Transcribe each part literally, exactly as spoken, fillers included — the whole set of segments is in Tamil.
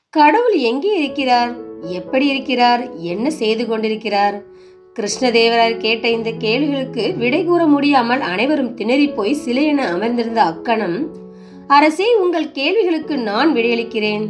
கடவுள் எங்கே இருக்கிறார்? எப்படி இருக்கிறார்? என்ன செய்து கொண்டிருக்கிறார்? கிருஷ்ணதேவராயர் கேட்ட இந்த கேள்விகளுக்கு விடை கூற முடியாமல் அனைவரும் திணறி போய் சிலையென அமர்ந்திருந்த அக்கணம், அரசே, உங்கள் கேள்விகளுக்கு நான் விடையளிக்கிறேன்.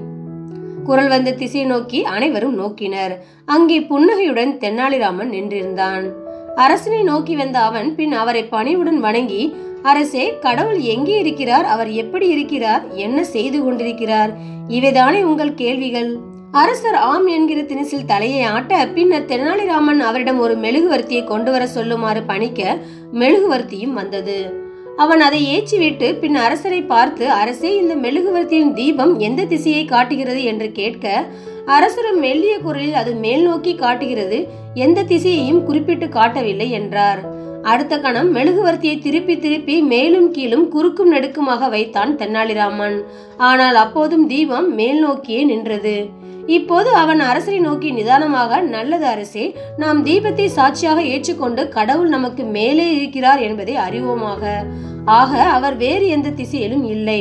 குரல் வந்த திசை நோக்கி அனைவரும் நோக்கினர். அங்கே புன்னகையுடன் தென்னாலிராமன் நின்றிருந்தான். அரசனை நோக்கி வந்த அவன் பின் அவரை பணிவுடன் வணங்கி, அரசே, கடவுள் எங்கே இருக்கிறார்? அவர் எப்படி இருக்கிறார்? என்ன செய்து கொண்டிருக்கிறார்? இவைதானே உங்கள் கேள்விகள்? அரசர் ஆம் என்கிற தினசில் தலையை ஆட்ட, பின்னர் தெனாலிராமன் அவரிடம் ஒரு மெழுகுவர்த்தியை கொண்டு வர சொல்லுமாறு பணிக்க மெழுகுவர்த்தியும் வந்தது. அவன் அதை ஏற்றிவிட்டு பின் அரசரை பார்த்து, அரசே, இந்த மெழுகுவர்த்தியின் தீபம் எந்த திசையை காட்டுகிறது என்று கேட்க, அரசரும் மெல்லிய குரலில் அது மேல் நோக்கி காட்டுகிறது, எந்த திசையையும் குறிப்பிட்டு காட்டவில்லை என்றார். அடுத்த கணம் மெழுகுவர்த்தியை திருப்பி திருப்பி மேலும் கீழும் குறுக்கும் நெடுக்குமாக வைத்தான் தெனாலிராமன். ஆனால் அப்போதும் தீபம் மேல் நோக்கியே நின்றது. இப்போது அவன் அரசரை நோக்கி நிதானமாக, நல்லது அரசே, நாம் தீபத்தை சாட்சியாக ஏற்றுக்கொண்டு கடவுள் நமக்கு மேலே இருக்கிறார் என்பதை அறிவோமாக. ஆக அவர் வேறு எந்த திசையிலும் இல்லை.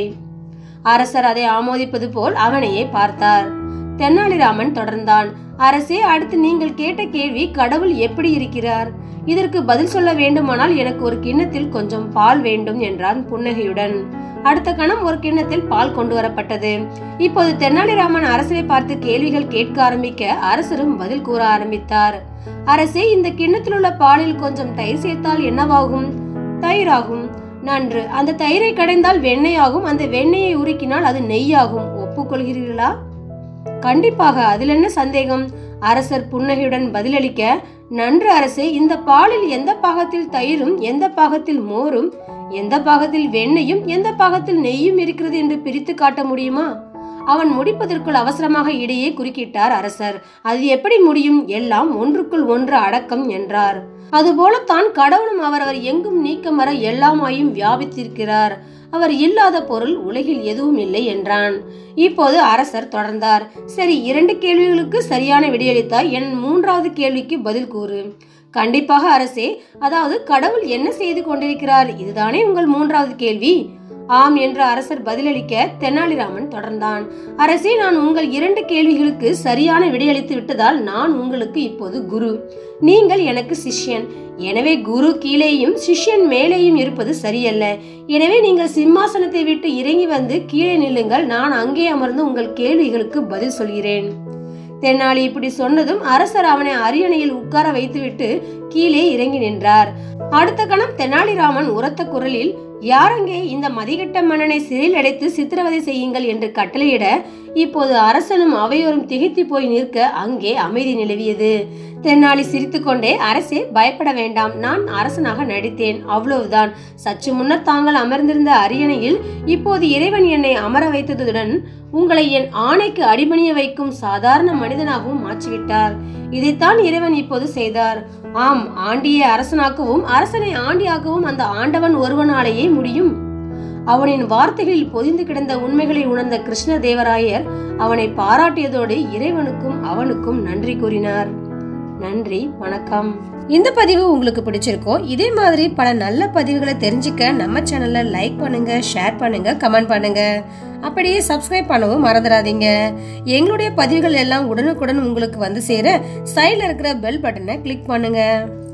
அரசர் அதை ஆமோதிப்பது போல் அவனையே பார்த்தார். தெனாலிராமன் தொடர்ந்தான், அரசே, அடுத்து நீங்கள் கேட்ட கேள்வி கடவுள் எப்படி இருக்கிறார்? இதற்கு பதில் சொல்ல வேண்டுமானால் எனக்கு ஒரு கிண்ணத்தில் கொஞ்சம் பால் வேண்டும் என்றான் புன்னகையுடன். அடுத்த கணம் ஒரு கிண்ணத்தில் பால் கொண்டு வரப்பட்டது. இப்போது தெனாலிராமன் அரசரை பார்த்து கேள்விகள் கேட்க ஆரம்பிக்க அரசரும் பதில் கூற ஆரம்பித்தார். அரசே, இந்த கிண்ணத்தில் உள்ள பாலில் கொஞ்சம் தயிர் சேர்த்தால் என்னவாகும்? தயிராகும். நன்று. அந்த தயிரை கடைந்தால் வெண்ணெய் ஆகும். அந்த வெண்ணெயை உருக்கினால் அது நெய்யாகும். ஒப்புக்கொள்கிறீர்களா? கண்டிப்பாக, அதில் என்ன சந்தேகம்? அரசர் புன்னகையுடன் பதிலளிக்க, நன்று அரசே, இந்த பாலில் எந்த பாகத்தில் தயிரும் எந்த பாகத்தில் மோரும் எந்த பாகத்தில் வெண்ணையும் எந்த பாகத்தில் நெய்யும் இருக்கிறது என்று பிரித்து காட்ட முடியுமா? அவன் முடிப்பதற்குள் அவசரமாக இடையே குறுக்கிட்டார் அரசர். அது எப்படி முடியும்? எல்லாம் ஒன்றுக்குள் ஒன்று அடக்கம் என்றார். அதுபோலத்தான் கடவுளும் அவரவர் எங்கும் நீக்கமற எல்லாமாயும் வியாபித்திருக்கிறார். அவர் இல்லாத பொருள் உலகில் எதுவும் இல்லை என்றான். இப்போது அரசர் தொடர்ந்தார். சரி, இரண்டு கேள்விகளுக்கு சரியான விடையளித்தாய். என் மூன்றாவது கேள்விக்கு பதில் கூறு. கண்டிப்பாக அரசே. அதாவது கடவுள் என்ன செய்து கொண்டிருக்கிறார், இதுதானே உங்கள் மூன்றாவது கேள்வி? ஆம் என்று அரசர் பதிலளிக்க தெனாலிராமன் தொடர்ந்தான். அரசே, நான் உங்கள் இரண்டு கேள்விகளுக்கு சரியான விடையளித்து விட்டதால் நான் உங்களுக்கு இப்போது குரு, நீங்கள் எனக்கு சிஷ்யன். எனவே குரு கீழேயும் சிஷ்யன் மேலேயும் இருப்பது சரியல்ல. எனவே நீங்கள் சிம்மாசனத்தை விட்டு இறங்கி வந்து கீழே நில்லுங்கள். நான் அங்கே அமர்ந்து உங்கள் கேள்விகளுக்கு பதில் சொல்கிறேன். தெனாலி இப்படி சொன்னதும் அரசர் அவனை அரியணையில் உட்கார வைத்துவிட்டு கீழே இறங்கி நின்றார். அடுத்த கணம் தெனாலிராமன் உரத்த குரலில், யாரங்கே இந்த மதிகட்ட மன்னனை சிறையில் அடைத்து சித்திரவதை செய்யுங்கள் என்று கட்டளையிட, இப்போது அரசனும் அவையோரும் திகைத்து போய் நிற்க அங்கே அமைதி நிலவியது. தெனாலி சிரித்து கொண்டே, அரசே, பயப்பட வேண்டாம், நான் அரசனாக நடித்தேன், அவ்வளவுதான். சற்று முன்னர் தாங்கள் அமர்ந்திருந்த அரியணையில் இப்போது இறைவன் என்னை அமர வைத்ததுடன் உங்களை என் ஆணைக்கு அடிபணிய வைக்கும் சாதாரண மனிதனாகவும் மாற்றிவிட்டார். இதைத்தான் இறைவன் இப்போது செய்தார். ஆம், ஆண்டியை அரசனாக்கவும் அரசனை ஆண்டியாக்கவும் அந்த ஆண்டவன் ஒருவனாலேயே முடியும். அவனின் வார்த்தைகளில் பொதிந்து கிடந்த உண்மைகளை உணர்ந்த கிருஷ்ணதேவராயர் அவனை பாராட்டியதோடு இறைவனுக்கும் அவனுக்கும் நன்றி கூறினார். நன்றி, வணக்கம். இந்த பதிவு உங்களுக்கு பிடிச்சிருக்கோம். இதே மாதிரி பல நல்ல பதிவுகளை தெரிஞ்சுக்க நம்ம சேனல்ல லைக் பண்ணுங்க, ஷேர் பண்ணுங்க, கமெண்ட் பண்ணுங்க. அப்படியே சப்ஸ்கிரைப் பண்ணவும் மறந்துடாதீங்க. எங்களுடைய பதிவுகள் எல்லாம் உடனுக்குடன் உங்களுக்கு வந்து சேர சைடுல இருக்கிற பெல் பட்டனை கிளிக் பண்ணுங்க.